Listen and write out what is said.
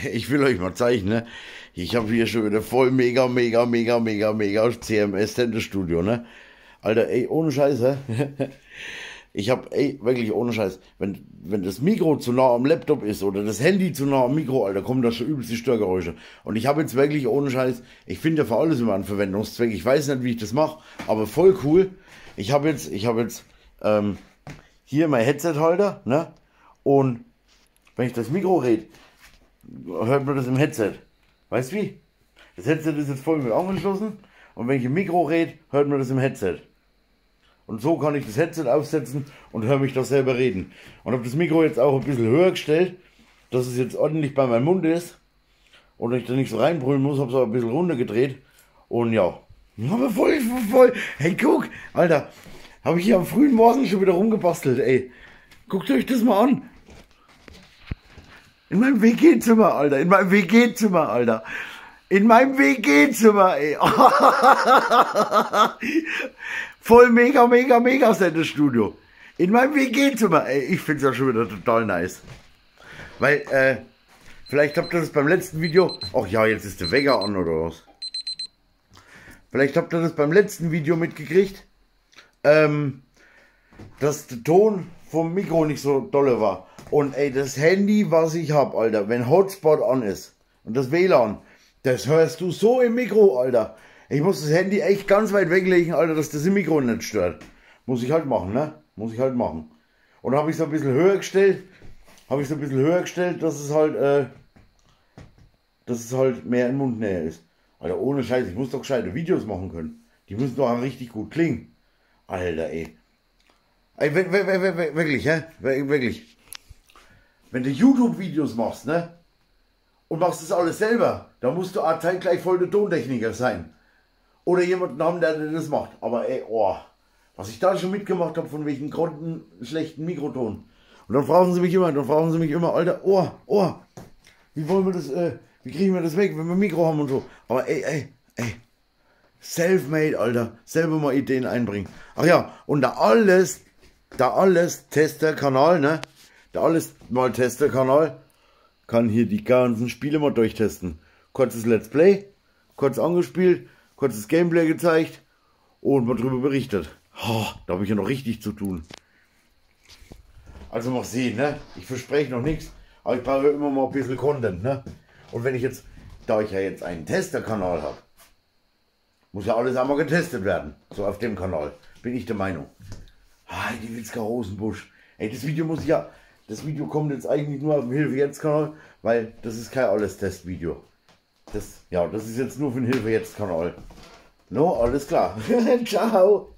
Ich will euch mal zeigen, ne? Ich habe hier schon wieder voll mega CMS-Sendestudio, ne? Alter, ey, ohne Scheiß, hä? Ich habe, ey, wirklich ohne Scheiß, wenn das Mikro zu nah am Laptop ist oder das Handy zu nah am Mikro, Alter, kommen da schon übelst die Störgeräusche. Und ich habe jetzt wirklich ohne Scheiß, ich finde ja für alles immer einen Verwendungszweck. Ich weiß nicht, wie ich das mache, aber voll cool. Ich habe jetzt hier mein Headset-Holder, ne? Und wenn ich das Mikro rede, hört man das im Headset. Weißt du wie? Das Headset ist jetzt voll mit angeschlossen und wenn ich im Mikro rede, hört man das im Headset. Und so kann ich das Headset aufsetzen und höre mich da selber reden. Und habe das Mikro jetzt auch ein bisschen höher gestellt, dass es jetzt ordentlich bei meinem Mund ist und ich da nicht so reinbrüllen muss, habe es auch ein bisschen runtergedreht. Und ja, aber voll. Hey, guck, Alter, habe ich hier am frühen Morgen schon wieder rumgebastelt, ey. Guckt euch das mal an. In meinem WG-Zimmer, Alter. In meinem WG-Zimmer, Alter. In meinem WG-Zimmer, ey. Voll mega Sendestudio. In meinem WG-Zimmer, ey. Ich find's ja schon wieder total nice. Weil, vielleicht habt ihr das beim letzten Video... Ach ja, jetzt ist der Wecker an, oder was? Vielleicht habt ihr das beim letzten Video mitgekriegt, dass der Ton vom Mikro nicht so dolle war. Und ey, das Handy, was ich hab, Alter, wenn Hotspot an ist und das WLAN, das hörst du so im Mikro, Alter. Ich muss das Handy echt ganz weit weglegen, Alter, dass das im Mikro nicht stört. Muss ich halt machen, ne? Muss ich halt machen. Und habe ich so ein bisschen höher gestellt, dass es halt mehr in Mundnähe ist. Alter, ohne Scheiß, ich muss doch gescheite Videos machen können. Die müssen doch richtig gut klingen. Alter, ey. Ey, wirklich, hä? Wirklich. Wenn du YouTube-Videos machst, ne? Und machst das alles selber, dann musst du auch zeitgleich voll der Tontechniker sein. Oder jemanden haben, der das macht. Aber ey, oh, was ich da schon mitgemacht habe, von welchen Gründen schlechten Mikroton. Und dann fragen sie mich immer, Alter, wie wollen wir das, wie kriegen wir das weg, wenn wir ein Mikro haben und so. Aber ey, self-made, Alter, selber mal Ideen einbringen. Ach ja, und da alles Testerkanal, ne? Der alles mal Testerkanal kann hier die ganzen Spiele mal durchtesten. Kurzes Let's Play, kurz angespielt, kurzes Gameplay gezeigt und mal drüber berichtet. Oh, da habe ich ja noch richtig zu tun. Also mal sehen, ne? Ich verspreche noch nichts, aber ich brauche immer mal ein bisschen Content, ne? Und wenn ich jetzt, da ich ja jetzt einen Testerkanal habe, muss ja alles einmal getestet werden. So auf dem Kanal, bin ich der Meinung. Die Witzka Rosenbusch. Ey, das Video kommt jetzt eigentlich nur auf dem Hilfe-Jetzt-Kanal, weil das ist kein Alles-Test-Video. Das ist jetzt nur für den Hilfe-Jetzt-Kanal. No, alles klar. Ciao.